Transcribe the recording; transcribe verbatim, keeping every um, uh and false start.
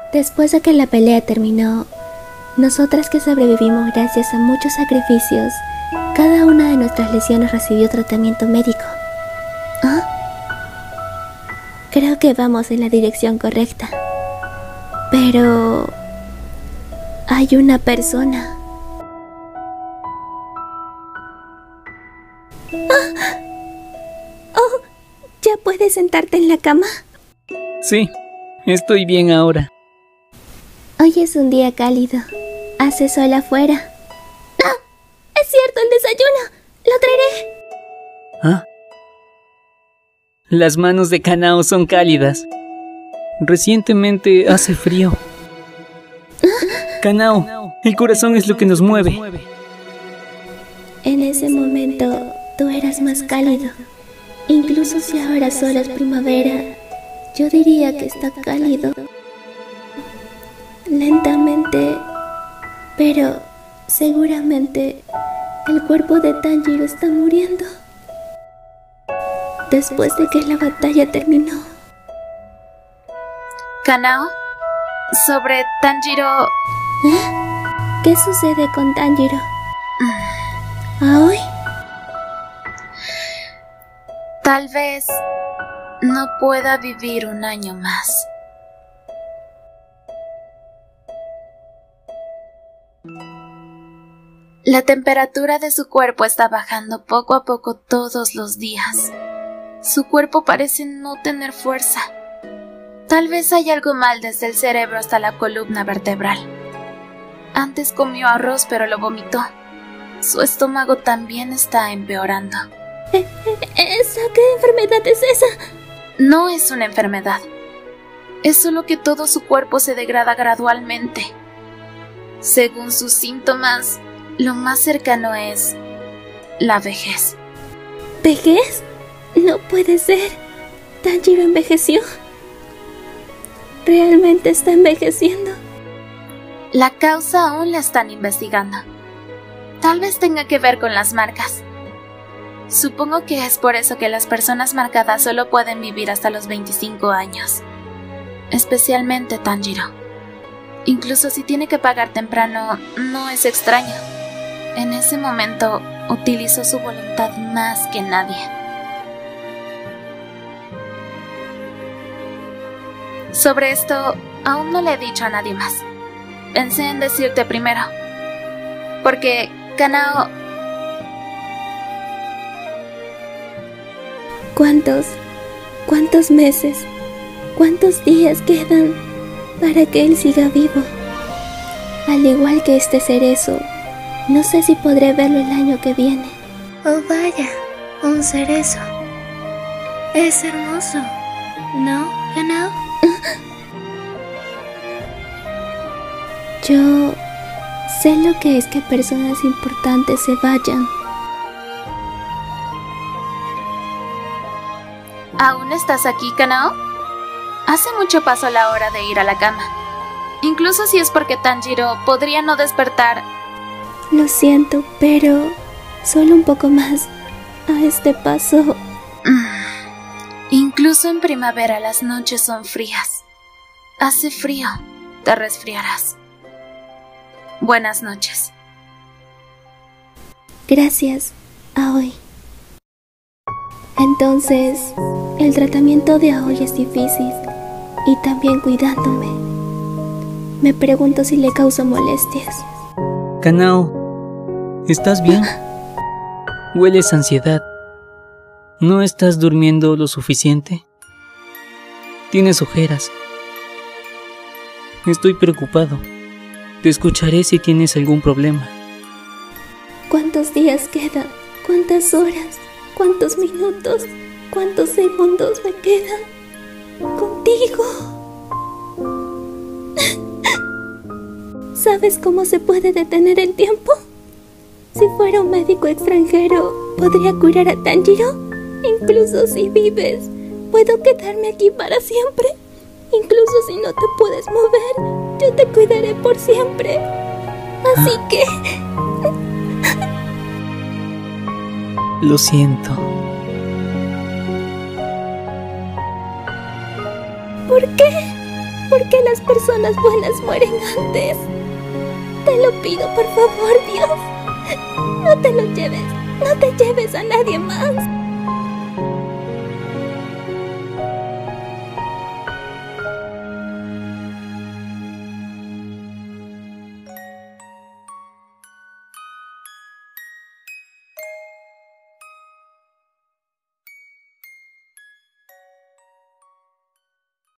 Después de que la pelea terminó, nosotras que sobrevivimos gracias a muchos sacrificios, cada una de nuestras lesiones recibió tratamiento médico. ¿Ah? Creo que vamos en la dirección correcta. Pero... hay una persona. ¡Ah! Oh, ¿ya puedes sentarte en la cama? Sí, estoy bien ahora. Hoy es un día cálido. Hace sol afuera. ¡Ah! ¡Es cierto, el desayuno! ¡Lo traeré! ¿Ah? Las manos de Kanao son cálidas. Recientemente hace frío. Kanao, el corazón es lo que nos mueve. En ese momento, tú eras más cálido. Incluso si ahora solo es primavera, yo diría que está cálido. Lentamente, pero seguramente el cuerpo de Tanjiro está muriendo. Después de que la batalla terminó. Kanao, sobre Tanjiro... ¿Eh? ¿Qué sucede con Tanjiro? ¿Aoi? Tal vez no pueda vivir un año más. La temperatura de su cuerpo está bajando poco a poco todos los días. Su cuerpo parece no tener fuerza. Tal vez hay algo mal desde el cerebro hasta la columna vertebral. Antes comió arroz pero lo vomitó. Su estómago también está empeorando. ¿Esa qué enfermedad es esa? No es una enfermedad. Es solo que todo su cuerpo se degrada gradualmente. Según sus síntomas, lo más cercano es la vejez. ¿Vejez? No puede ser. Tanjiro envejeció. ¿Realmente está envejeciendo? La causa aún la están investigando. Tal vez tenga que ver con las marcas. Supongo que es por eso que las personas marcadas solo pueden vivir hasta los veinticinco años. Especialmente Tanjiro. Incluso si tiene que pagar temprano, no es extraño. En ese momento, utilizó su voluntad más que nadie. Sobre esto, aún no le he dicho a nadie más. Pensé en decirte primero. Porque, Kanao... ¿Cuántos? ¿Cuántos meses? ¿Cuántos días quedan para que él siga vivo? Al igual que este cerezo, no sé si podré verlo el año que viene. Oh vaya, un cerezo. Es hermoso, ¿no, Kanao? Yo sé lo que es que personas importantes se vayan. ¿Aún estás aquí, Kanao? Hace mucho pasó la hora de ir a la cama. Incluso si es porque Tanjiro podría no despertar. Lo siento, pero solo un poco más. A este paso... Incluso en primavera las noches son frías. Hace frío, te resfriarás. Buenas noches. Gracias, Aoi. Entonces, el tratamiento de Aoi es difícil, y también cuidándome. Me pregunto si le causo molestias. Kanao, ¿estás bien? Hueles a ansiedad. ¿No estás durmiendo lo suficiente? Tienes ojeras. Estoy preocupado. Te escucharé si tienes algún problema. ¿Cuántos días quedan? ¿Cuántas horas? ¿Cuántos minutos? ¿Cuántos segundos me quedan? Contigo. ¿Sabes cómo se puede detener el tiempo? Si fuera un médico extranjero, ¿podría curar a Tanjiro? Incluso si vives, ¿puedo quedarme aquí para siempre? Incluso si no te puedes mover, yo te cuidaré por siempre. Así que... Lo siento. ¿Por qué? ¿Por qué las personas buenas mueren antes? Te lo pido, por favor, Dios. No te lo lleves. No te lleves a nadie más.